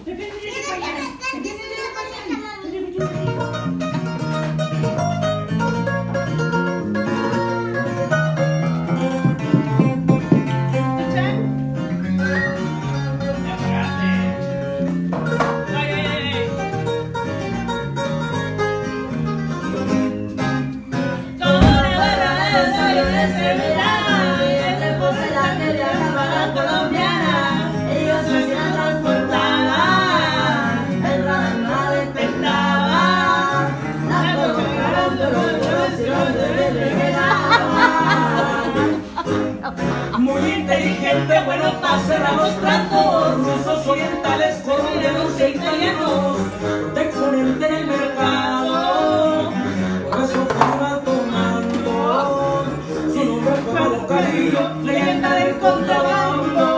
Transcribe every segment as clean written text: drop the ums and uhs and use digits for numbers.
Muy inteligente, bueno para cerrar los tratos, rusos orientales, colombianos e italianos, de corriente en el mercado, por eso iba tomando su nombre fue Bocadillo, leyenda del contrabando.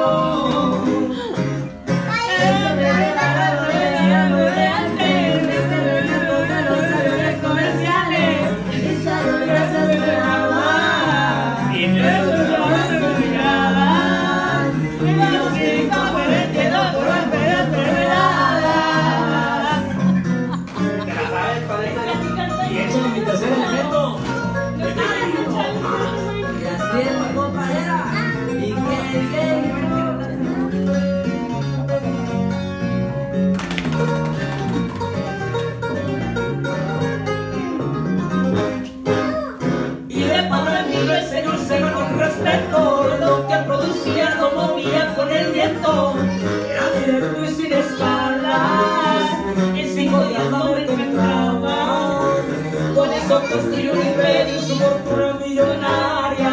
Lo que producía lo movía con el viento, era directo y sin escalas, en 5 días no me entraba, con eso construyó un imperio y su fortuna millonaria.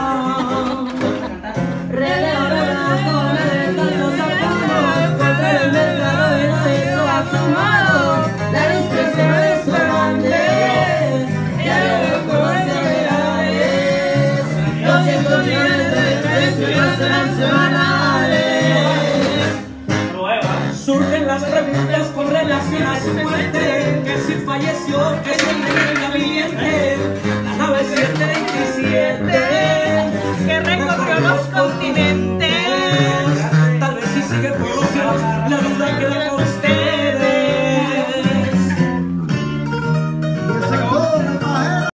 Contra el mercado y no hizo a su mano, la discreción es grande, ya lo conoce reales, 200 millones serán semanales. Surgen las preguntas con relación a su muerte, que si falleció, que si